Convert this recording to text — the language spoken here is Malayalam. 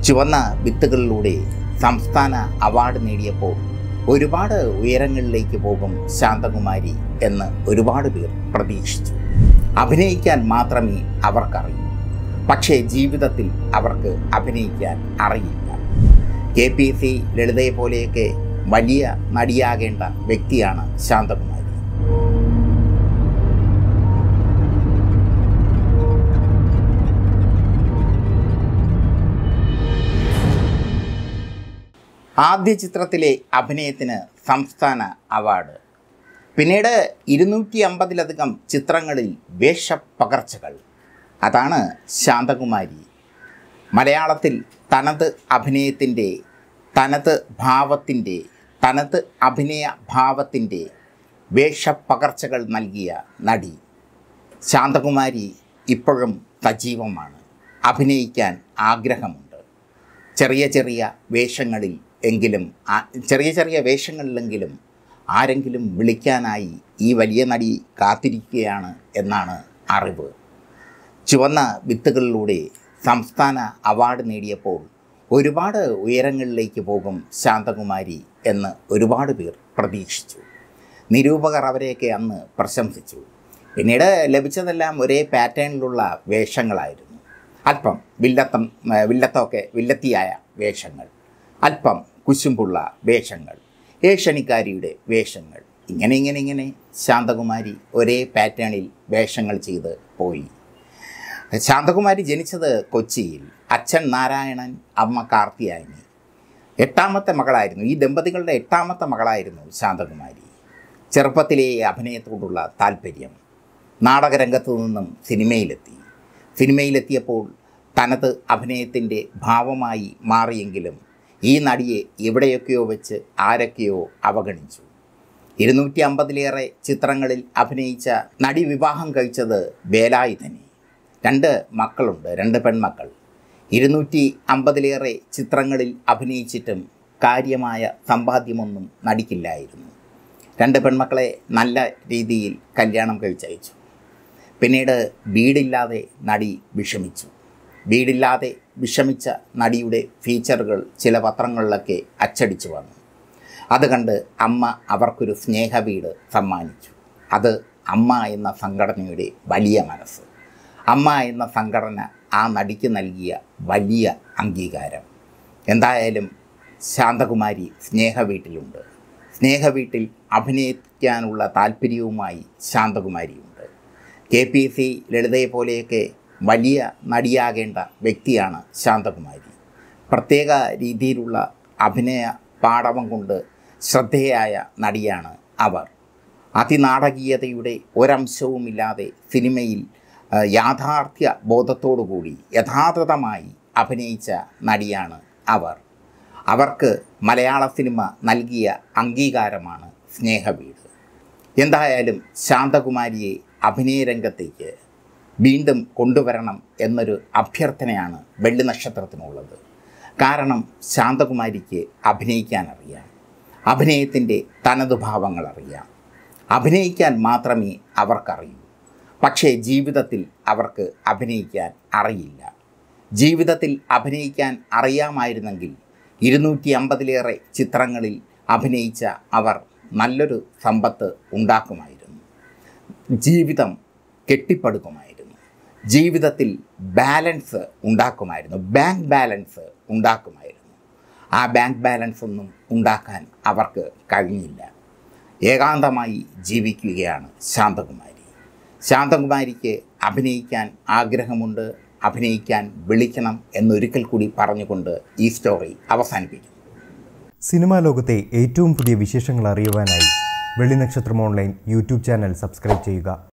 ചുവന്ന വിത്തുകളിലൂടെ സംസ്ഥാന അവാർഡ് നേടിയപ്പോൾ ഒരുപാട് ഉയരങ്ങളിലേക്ക് പോകും ശാന്തകുമാരി എന്ന് ഒരുപാട് പേർ പ്രതീക്ഷിച്ചു. അഭിനയിക്കാൻ മാത്രമേ അവർക്കറിയൂ, പക്ഷേ ജീവിതത്തിൽ അവർക്ക് അഭിനയിക്കാൻ അറിയില്ല. KPC ലളിതയെ പോലെയൊക്കെ വലിയ നടിയാകേണ്ട വ്യക്തിയാണ് ശാന്തകുമാരി. ആദ്യ ചിത്രത്തിലെ അഭിനയത്തിന് സംസ്ഥാന അവാർഡ്, പിന്നീട് 250-ലധികം ചിത്രങ്ങളിൽ വേഷപ്പകർച്ചകൾ. അതാണ് ശാന്തകുമാരി. മലയാളത്തിൽ തനത് അഭിനയത്തിൻ്റെ, തനത് ഭാവത്തിൻ്റെ, തനത് അഭിനയ ഭാവത്തിൻ്റെ വേഷപ്പകർച്ചകൾ നൽകിയ നടി ശാന്തകുമാരി ഇപ്പോഴും സജീവമാണ്. അഭിനയിക്കാൻ ആഗ്രഹമുണ്ട്. ചെറിയ ചെറിയ വേഷങ്ങളിലെങ്കിലും ആരെങ്കിലും വിളിക്കാനായി ഈ വലിയ നടി കാത്തിരിക്കുകയാണ് എന്നാണ് അറിവ്. ചുവന്ന വിത്തുകളിലൂടെ സംസ്ഥാന അവാർഡ് നേടിയപ്പോൾ ഒരുപാട് ഉയരങ്ങളിലേക്ക് പോകും ശാന്തകുമാരി എന്ന് ഒരുപാട് പേർ പ്രതീക്ഷിച്ചു. നിരൂപകർ അവരെയൊക്കെ അന്ന് പ്രശംസിച്ചു. പിന്നീട് ലഭിച്ചതെല്ലാം ഒരേ പാറ്റേണിലുള്ള വേഷങ്ങളായിരുന്നു. അല്പം വില്ലത്തിയായ വേഷങ്ങൾ, അല്പം കുശുമ്പുള്ള വേഷങ്ങൾ, ഏഷണിക്കാരിയുടെ വേഷങ്ങൾ, ഇങ്ങനെ ശാന്തകുമാരി ഒരേ പാറ്റേണിൽ വേഷങ്ങൾ ചെയ്ത് പോയി. ശാന്തകുമാരി ജനിച്ചത് കൊച്ചിയിൽ. അച്ഛൻ നാരായണൻ, അമ്മ കാർത്തിയായനി. 8ാമത്തെ മകളായിരുന്നു. ഈ ദമ്പതികളുടെ 8ാമത്തെ മകളായിരുന്നു ശാന്തകുമാരി. ചെറുപ്പത്തിലെ അഭിനയത്തോടുള്ള താല്പര്യം. നാടകരംഗത്തു നിന്നും സിനിമയിലെത്തിയപ്പോൾ തനത് അഭിനയത്തിൻ്റെ ഭാവമായി മാറിയെങ്കിലും ഈ നടിയെ എവിടെയൊക്കെയോ വെച്ച് ആരൊക്കെയോ അവഗണിച്ചു. 250-ലേറെ ചിത്രങ്ങളിൽ അഭിനയിച്ച നടി വിവാഹം കഴിച്ചത് വേലായുധനെ. 2 മക്കളുണ്ട്, 2 പെൺമക്കൾ. 250-ലേറെ ചിത്രങ്ങളിൽ അഭിനയിച്ചിട്ടും കാര്യമായ സമ്പാദ്യമൊന്നും നടിക്കില്ലായിരുന്നു. 2 പെൺമക്കളെ നല്ല രീതിയിൽ കല്യാണം കഴിച്ചയച്ചു. പിന്നീട് വീടില്ലാതെ നടി വിഷമിച്ചു. വീടില്ലാതെ വിഷമിച്ച നടിയുടെ ഫീച്ചറുകൾ ചില പത്രങ്ങളിലൊക്കെ അച്ചടിച്ചു വന്നു. അത് കണ്ട് അമ്മ അവർക്കൊരു സ്നേഹവീട് സമ്മാനിച്ചു. അത് അമ്മ എന്ന സംഘടനയുടെ വലിയ മനസ്സ്. അമ്മ എന്ന സംഘടന ആ നടിക്ക് നൽകിയ വലിയ അംഗീകാരം. എന്തായാലും ശാന്തകുമാരി സ്നേഹവീട്ടിലുണ്ട്. സ്നേഹവീട്ടിൽ അഭിനയിക്കാനുള്ള താല്പര്യവുമായി ശാന്തകുമാരിയുണ്ട്. KPC ലളിതയെ പോലെയൊക്കെ വലിയ നടിയാകേണ്ട വ്യക്തിയാണ് ശാന്തകുമാരി. പ്രത്യേക രീതിയിലുള്ള അഭിനയ പാടവം കൊണ്ട് ശ്രദ്ധേയായ നടിയാണ് അവർ. അതിനാടകീയതയുടെ ഒരംശവുമില്ലാതെ സിനിമയിൽ യാഥാർത്ഥ്യ ബോധത്തോടുകൂടി യഥാർത്ഥമായി അഭിനയിച്ച നടിയാണ് അവർ. അവർക്ക് മലയാള സിനിമ നൽകിയ അംഗീകാരമാണ് സ്നേഹവീട്. എന്തായാലും ശാന്തകുമാരിയെ അഭിനയരംഗത്തേക്ക് വീണ്ടും കൊണ്ടുവരണം എന്നൊരു അഭ്യർത്ഥനയാണ് വെള്ളിനക്ഷത്രത്തിനുള്ളത്. കാരണം ശാന്തകുമാരിക്ക് അഭിനയിക്കാൻ അറിയാം. അഭിനയത്തിൻ്റെ തനത് ഭാവങ്ങൾ അറിയാം. അഭിനയിക്കാൻ മാത്രമേ അവർക്കറിയൂ, പക്ഷേ ജീവിതത്തിൽ അവർക്ക് അഭിനയിക്കാൻ അറിയില്ല. ജീവിതത്തിൽ അഭിനയിക്കാൻ അറിയാമായിരുന്നെങ്കിൽ 250-ലേറെ ചിത്രങ്ങളിൽ അഭിനയിച്ച അവർ നല്ലൊരു സമ്പത്ത് ഉണ്ടാക്കുമായിരുന്നു. ജീവിതം കെട്ടിപ്പടുക്കുമായിരുന്നു. ജീവിതത്തിൽ ബാലൻസ് ഉണ്ടാക്കുമായിരുന്നു. ബാങ്ക് ബാലൻസ് ഉണ്ടാക്കുമായിരുന്നു. ആ ബാങ്ക് ബാലൻസ് ഒന്നും ഉണ്ടാക്കാൻ അവർക്ക് കഴിഞ്ഞില്ല. ഏകാന്തമായി ജീവിക്കുകയാണ് ശാന്തകുമാരി. ശാന്തകുമാരിക്ക് അഭിനയിക്കാൻ ആഗ്രഹമുണ്ട്. അഭിനയിക്കാൻ വിളിക്കണം എന്നൊരിക്കൽ കൂടി പറഞ്ഞുകൊണ്ട് ഈ സ്റ്റോറി അവസാനിപ്പിക്കുന്നു. സിനിമാ ലോകത്തെ ഏറ്റവും പുതിയ വിശേഷങ്ങൾ അറിയുവാനായി വെള്ളിനക്ഷത്രം ഓൺലൈൻ യൂട്യൂബ് ചാനൽ സബ്സ്ക്രൈബ് ചെയ്യുക.